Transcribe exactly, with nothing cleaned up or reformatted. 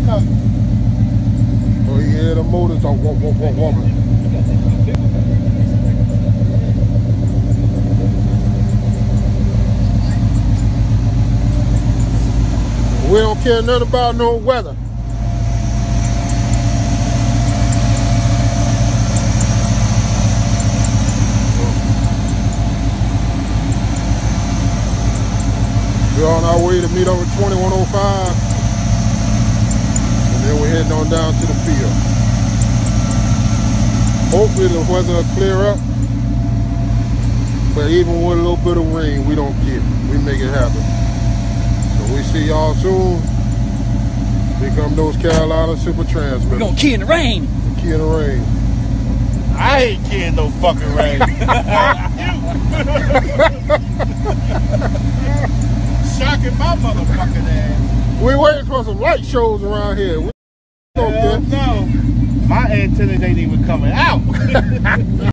Oh, you hear the motors are whoop, whoop, whoop, whooping. We don't care nothing about no weather. We're on our way to meet over twenty-one oh five. And then we're heading on down to the field. Hopefully the weather will clear up. But even with a little bit of rain, we don't care. We make it happen. So we see y'all soon. Here come those Carolina Super Transmitters. We're gonna key in the rain. The key in the rain. I ain't keying no fucking rain. Shocking my motherfucking ass. We waiting for some light shows around here. We don't care. No, my antennas ain't even coming out.